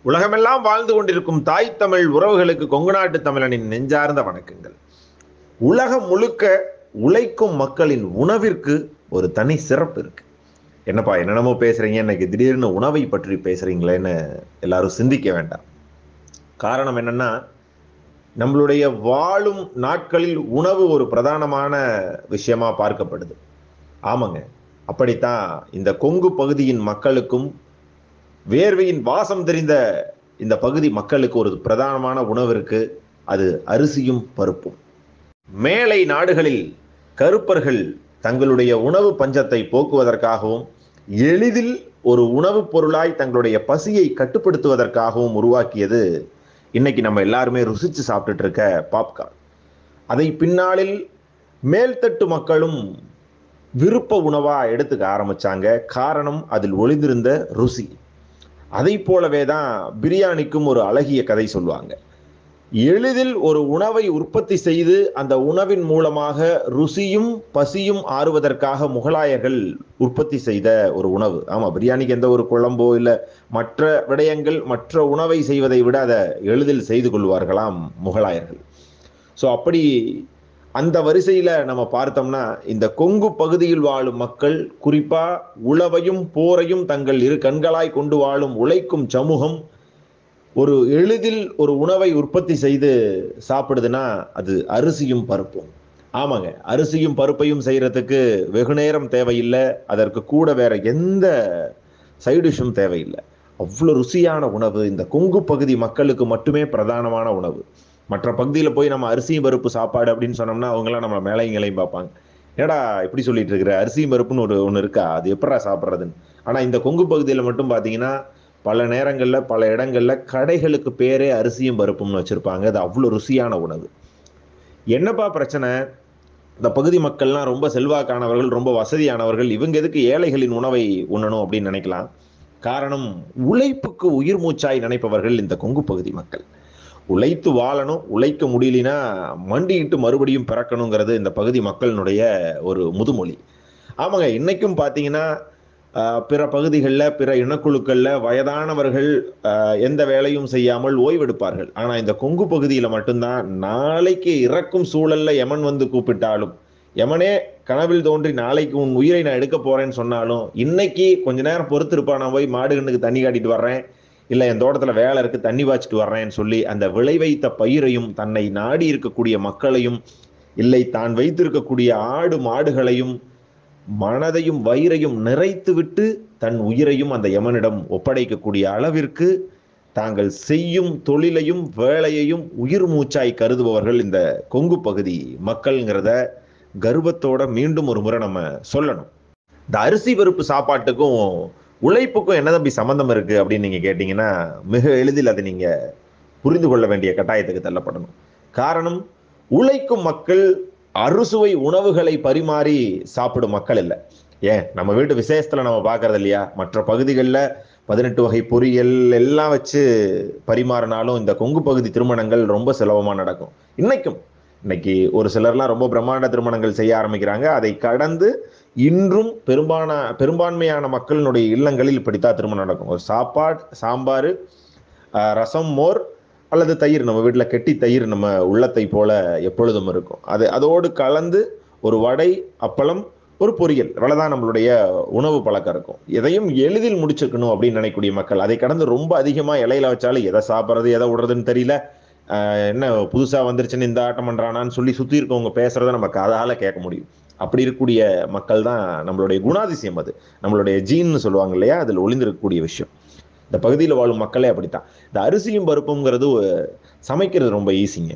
உலகமெல்லாம் வாழ்ந்து கொண்டிருக்கும் தாய் தமிழ் உறவுகளுக்கு கொங்கு நாட்டு தமிழனின் நெஞ்சார்ந்த வணக்கங்கள். உலகம் முழுக்க உழைக்கும் மக்களின் உணவிற்கு ஒரு தனி சிறப்பு இருக்கு. என்னப்பா என்னென்னமோ பேசுறீங்க, இன்னைக்கு திடீர்னு உணவை பற்றி பேசுறீங்களேன்னு எல்லாரும் சிந்திக்க வேண்டாம். காரணம் என்னன்னா, நம்மளுடைய வாழும் நாட்களில் உணவு ஒரு பிரதானமான விஷயமா பார்க்கப்படுது. ஆமாங்க, அப்படித்தான் இந்த கொங்கு பகுதியின் மக்களுக்கும் வேர்வையின் வாசம் தெரிந்த இந்த பகுதி மக்களுக்கு ஒரு பிரதானமான உணவு இருக்கு. அது அரிசியும் பருப்பும். மேலை நாடுகளில் கருப்பர்கள் தங்களுடைய உணவு பஞ்சத்தை போக்குவதற்காகவும் எளிதில் ஒரு உணவுப் பொருளாய் தங்களுடைய பசியை கட்டுப்படுத்துவதற்காகவும் உருவாக்கியது இன்னைக்கு நம்ம எல்லாருமே ருசிச்சு சாப்பிட்டுட்டு இருக்க பாப்கார்ன். அதை பின்னாளில் மேல்தட்டு மக்களும் விருப்ப உணவா எடுத்துக்க ஆரம்பிச்சாங்க. காரணம், அதில் ஒளிந்திருந்த ருசி. அதை போலவே தான் பிரியாணிக்கும் ஒரு அழகிய கதை சொல்லுவாங்க. எளிதில் ஒரு உணவை உற்பத்தி செய்து அந்த உணவின் மூலமாக ருசியும் பசியும் ஆறுவதற்காக முகலாயர்கள் உற்பத்தி செய்த ஒரு உணவு. ஆமா, பிரியாணிக்கு எந்த ஒரு குழம்போ இல்லை மற்ற விடயங்கள், மற்ற உணவை செய்வதை விட அதை எளிதில் செய்து கொள்வார்களாம் முகலாயர்கள். ஸோ அப்படி அந்த வரிசையில் நம்ம பார்த்தோம்னா, இந்த கொங்கு பகுதியில் வாழும் மக்கள், குறிப்பா உழவையும் போரையும் தங்கள் இரு கண்களாய் கொண்டு வாழும் உழைக்கும் சமூகம், ஒரு எளிதில் ஒரு உணவை உற்பத்தி செய்து சாப்பிடுதுன்னா அது அரிசியும் பருப்பும். ஆமாங்க, அரிசியும் பருப்பையும் செய்யறதுக்கு வெகு நேரம் தேவையில்லை. அதற்கு கூட வேற எந்த சைடிஷும் தேவையில்லை. அவ்வளோ ருசியான உணவு இந்த கொங்கு பகுதி மக்களுக்கு மட்டுமே பிரதானமான உணவு. மற்ற பகுதியில் போய் நம்ம அரிசியும் பருப்பு சாப்பாடு அப்படின்னு சொன்னோம்னா அவங்களாம் நம்ம மேலைங்களையும் பார்ப்பாங்க. ஏடா இப்படி சொல்லிட்டு இருக்கிற, அரிசியும் பருப்புன்னு ஒன்று இருக்கா, அது எப்படா சாப்பிட்றதுன்னு. ஆனால் இந்த கொங்கு பகுதியில் மட்டும் பார்த்தீங்கன்னா பல நேரங்களில் பல இடங்களில் கடைகளுக்கு பேரே அரிசியும் பருப்பும்னு வச்சுருப்பாங்க. அது அவ்வளோ ருசியான உணவு. என்னப்பா பிரச்சனை, இந்த பகுதி மக்கள்லாம் ரொம்ப செல்வாக்கானவர்கள், ரொம்ப வசதியானவர்கள், இவங்க எதுக்கு ஏழைகளின் உணவை உண்ணணும் அப்படின்னு நினைக்கலாம். காரணம், உழைப்புக்கு உயிர் மூச்சாய் நினைப்பவர்கள் இந்த கொங்கு பகுதி மக்கள். உழைத்து வாழணும், உழைக்க முடியலனா மண்டிட்டு மறுபடியும் பிறக்கணுங்கிறது இந்த பகுதி மக்களினுடைய ஒரு முதுமொழி. ஆமாங்க, இன்னைக்கும் பார்த்தீங்கன்னா பிற பகுதிகளில் பிற இனக்குழுக்களில் வயதானவர்கள் எந்த வேலையும் செய்யாமல் ஓய்வெடுப்பார்கள். ஆனால் இந்த கொங்கு பகுதியில் மட்டும்தான் நாளைக்கு இறக்கும் சூழல்ல யமன் வந்து கூப்பிட்டாலும், யமனே கனவில் தோன்றி நாளைக்கு உன் உயிரை நான் எடுக்க போறேன்னு சொன்னாலும், இன்னைக்கு கொஞ்ச நேரம் பொறுத்திருப்பா, நான் போய் மாடு கண்ணுக்கு தண்ணி காட்டிட்டு வர்றேன், இல்லை என் தோட்டத்தில் வேலை இருக்கு தண்ணி பாய்ச்சிட்டு வர்றேன்னு சொல்லி அந்த விளை வைத்த பயிரையும் தன்னை நாடி இருக்கக்கூடிய மக்களையும், இல்லை தான் வைத்திருக்கக்கூடிய ஆடு மாடுகளையும் மனதையும் வயிறையும் நிறைத்து விட்டு தன் உயிரையும் அந்த யமனிடம் ஒப்படைக்கக்கூடிய அளவிற்கு தாங்கள் செய்யும் தொழிலையும் வேலையையும் உயிர் மூச்சாய் கருதுபவர்கள் இந்த கொங்கு பகுதி மக்கள்ங்கிறத கர்வத்தோட மீண்டும் ஒரு முறை நம்ம சொல்லணும். இந்த அரிசி பருப்பு சாப்பாட்டுக்கும் உழைப்புக்கும் என்ன தம்பி சம்பந்தம் இருக்கு அப்படின்னு நீங்க கேட்டீங்கன்னா, மிக எளிதில் அதை நீங்க புரிந்து கொள்ள வேண்டிய கட்டாயத்துக்கு தள்ளப்படணும். காரணம், உழைக்கும் மக்கள் அறுசுவை உணவுகளை பரிமாறி சாப்பிடும் மக்கள் இல்லை. ஏன், நம்ம வீட்டு விசேஷத்துல நம்ம பார்க்கறது இல்லையா, மற்ற பகுதிகளில் 18 வகை பொரியல் எல்லாம் வச்சு பரிமாறினாலும் இந்த கொங்கு பகுதி திருமணங்கள் ரொம்ப சுலபமா நடக்கும். இன்னைக்கு ஒரு சிலர்லாம் ரொம்ப பிரம்மாண்ட திருமணங்கள் செய்ய ஆரம்பிக்கிறாங்க. அதை கடந்து இன்றும் பெரும்பான்மையான மக்களினுடைய இல்லங்களில் இப்படித்தான் திருமணம் நடக்கும். ஒரு சாப்பாடு, சாம்பார், ரசம், மோர் அல்லது தயிர், நம்ம வீட்டில் கெட்டி தயிர் நம்ம உள்ளத்தை போல எப்பொழுதும் இருக்கும். அதோடு கலந்து ஒரு வடை, அப்பளம், ஒரு பொரியல், இவ்வளவுதான் நம்மளுடைய உணவு பழக்கம் இருக்கும். எதையும் எளிதில் முடிச்சுக்கணும் அப்படின்னு நினைக்கக்கூடிய மக்கள், அதை கடந்து ரொம்ப அதிகமாக இலையில வச்சாலும் எதை சாப்பிட்றது எதை விடுறதுன்னு தெரியல, என்ன புதுசா வந்துருச்சுன்னு இந்த ஆட்டம் பண்றானான்னு சொல்லி சுத்தி இருக்கவங்க பேசுறத நம்ம காதால கேட்க முடியும். அப்படி இருக்கக்கூடிய மக்கள் தான் நம்மளுடைய குணாதிசயம். அது நம்மளுடைய ஜீன்னு சொல்லுவாங்க இல்லையா, அதில் ஒளிந்திருக்கக்கூடிய விஷயம். இந்த பகுதியில் வாழும் மக்களே அப்படித்தான். இந்த அரிசியும் பருப்புங்கிறது சமைக்கிறது ரொம்ப ஈஸிங்க.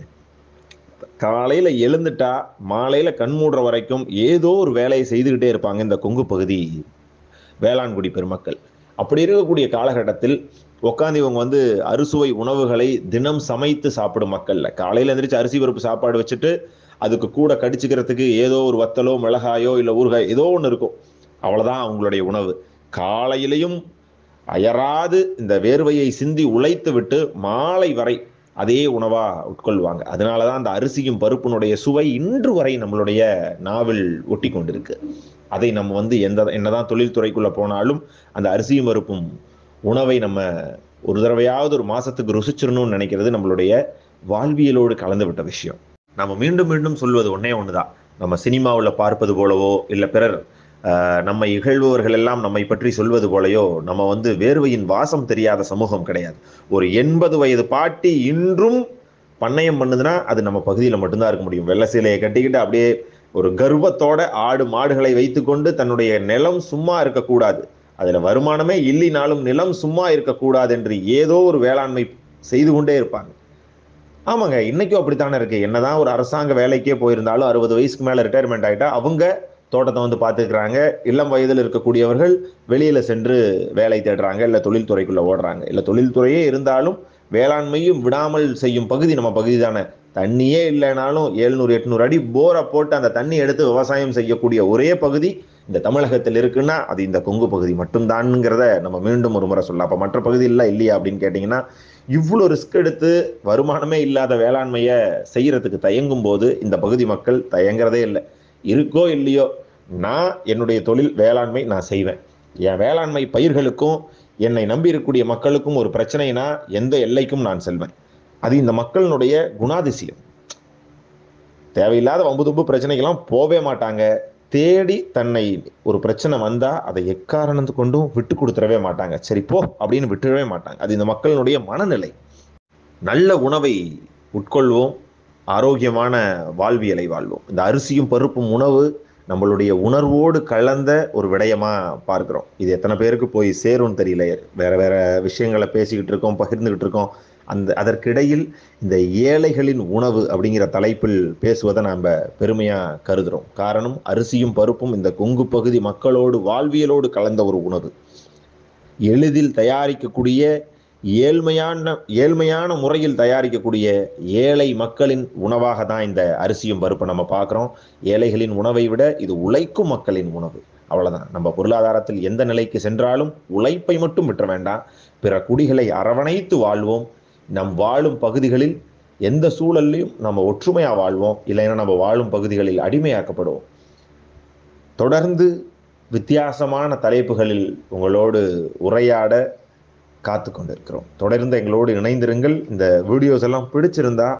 காலையில எழுந்துட்டா மாலையில கண் மூடுற வரைக்கும் ஏதோ ஒரு வேலையை செய்துகிட்டே இருப்பாங்க இந்த கொங்கு பகுதி வேளாண்குடி பெருமக்கள். அப்படி இருக்கக்கூடிய காலகட்டத்தில் உட்காந்து இவங்க அறுசுவை உணவுகளை தினம் சமைத்து சாப்பிடும் மக்கள்ல, காலையில எந்திரிச்சு அரிசி பருப்பு சாப்பாடு வச்சுட்டு அதுக்கு கூட கடிச்சுக்கிறதுக்கு ஏதோ ஒரு வத்தலோ மிளகாயோ இல்லை ஊறுகாய் ஏதோ ஒன்று இருக்கும், அவ்வளவுதான் அவங்களுடைய உணவு. காலையிலையும் அயராது இந்த வேர்வையை சிந்தி உழைத்து விட்டு மாலை வரை அதே உணவா உட்கொள்வாங்க. அதனாலதான் அந்த அரிசியும் பருப்பினுடைய சுவை இன்று வரை நம்மளுடைய நாவில் ஒட்டி கொண்டிருக்கு. அதை நம்ம என்னதான் தொழில்துறைக்குள்ள போனாலும் அந்த அரிசியும் பருப்பும் உணவை நம்ம ஒரு தடவையாவது ஒரு மாசத்துக்கு ருசிச்சிடணும்னு நினைக்கிறது நம்மளுடைய வாழ்வியலோடு கலந்து விட்ட விஷயம். நம்ம மீண்டும் மீண்டும் சொல்வது ஒன்னே ஒண்ணுதான். நம்ம சினிமாவில் பார்ப்பது போலவோ இல்ல பிறர் நம்ம இகழ்பவர்கள் எல்லாம் நம்மை பற்றி சொல்வது போலயோ நம்ம வேர்வையின் வாசம் தெரியாத சமூகம் கிடையாது. ஒரு 80 வயது பாட்டி இன்றும் பண்ணையம் பண்ணுதுன்னா அது நம்ம பகுதியில் மட்டும்தான் இருக்க முடியும். வெள்ளை சீலையை கட்டிக்கிட்டு அப்படியே ஒரு கர்வத்தோட ஆடு மாடுகளை வைத்துக்கொண்டு தன்னுடைய நிலம் சும்மா இருக்கக்கூடாது, அதுல வருமானமே இல்லைனாலும் நிலம் சும்மா இருக்கக்கூடாது என்று ஏதோ ஒரு வேளாண்மை செய்து கொண்டே இருப்பாங்க. ஆமாங்க, இன்னைக்கும் அப்படித்தானே இருக்கு. என்னதான் ஒரு அரசாங்க வேலைக்கே போயிருந்தாலும் 60 வயசுக்கு மேல ரிட்டையர்மெண்ட் ஆயிட்டா அவங்க தோட்டத்தை பார்த்துக்கிறாங்க. இளம் வயதில் இருக்கக்கூடியவர்கள் வெளியில சென்று வேலை தேடுறாங்க, இல்ல தொழில்துறைக்குள்ள ஓடுறாங்க. இல்ல தொழில்துறையே இருந்தாலும் வேளாண்மையும் விடாமல் செய்யும் பகுதி நம்ம பகுதி தானே. தண்ணியே இல்லைனாலும் 700-800 அடி போரை போட்டு அந்த தண்ணி எடுத்து விவசாயம் செய்யக்கூடிய ஒரே பகுதி இந்த தமிழகத்தில் இருக்குன்னா அது இந்த கொங்கு பகுதி மட்டும்தான்ங்கிறத நம்ம மீண்டும் ஒரு முறை சொல்லலாம். அப்ப மற்ற பகுதியில் இல்லையா அப்படின்னு கேட்டீங்கன்னா, இவ்வளோ ரிஸ்க் எடுத்து வருமானமே இல்லாத வேளாண்மையை செய்யறதுக்கு தயங்கும் போது இந்த பகுதி மக்கள் தயங்குறதே இல்லை. இருக்கோ இல்லையோ, நான் என்னுடைய தொழில் வேளாண்மை நான் செய்வேன். என் வேளாண்மை பயிர்களுக்கும் என்னை நம்பி இருக்கக்கூடிய மக்களுக்கும் ஒரு பிரச்சனைனா எந்த எல்லைக்கும் நான் செல்வேன். அது இந்த மக்களினுடைய குணாதிசயம். தேவையில்லாத வம்பு தும்பு பிரச்சனைக்கெல்லாம் போவே மாட்டாங்க. தேடி தன்னை ஒரு பிரச்சனை வந்தா அதை எக்காரணத்து கொண்டும் விட்டு கொடுத்துடவே மாட்டாங்க. சரி போ அப்படின்னு விட்டுடவே மாட்டாங்க. அது இந்த மக்களினுடைய மனநிலை. நல்ல உணவை உட்கொள்வோம், ஆரோக்கியமான வாழ்வியலை வாழ்வோம். இந்த அரிசியும் பருப்பும் உணவு நம்மளுடைய உணர்வோடு கலந்த ஒரு விடயமா பார்க்கிறோம். இது எத்தனை பேருக்கு போய் சேரும்னு தெரியல. வேற வேற விஷயங்களை பேசிக்கிட்டு இருக்கோம், பகிர்ந்துகிட்டு இருக்கோம். அதற்கிடையில் இந்த ஏழைகளின் உணவு அப்படிங்கிற தலைப்பில் பேசுவதை நம்ம பெருமையா கருதுறோம். காரணம், அரிசியும் பருப்பும் இந்த கொங்கு பகுதி மக்களோடு வாழ்வியலோடு கலந்த ஒரு உணவு. எளிதில் தயாரிக்கக்கூடிய ஏழ்மையான முறையில் தயாரிக்கக்கூடிய ஏழை மக்களின் உணவாக தான் இந்த அரிசியும் பருப்பை நம்ம பார்க்குறோம். ஏழைகளின் உணவை விட இது உழைக்கும் மக்களின் உணவு. அவ்வளவுதான். நம்ம பொருளாதாரத்தில் எந்த நிலைக்கு சென்றாலும் உழைப்பை மட்டும் விட்டுற வேண்டாம். பிற குடிகளை அரவணைத்து வாழ்வோம். நம் வாழும் பகுதிகளில் எந்த சூழல்லையும் நம்ம ஒற்றுமையா வாழ்வோம். இல்லைன்னா நம்ம வாழும் பகுதிகளில் அடிமையாக்கப்படுவோம். தொடர்ந்து வித்தியாசமான தலைப்புகளில் உங்களோடு உரையாட காத்து கொண்டிருக்கிறோம். தொடர்ந்து எங்களோடு இணைந்திருங்கள். இந்த வீடியோஸ் எல்லாம் பிடிச்சிருந்தா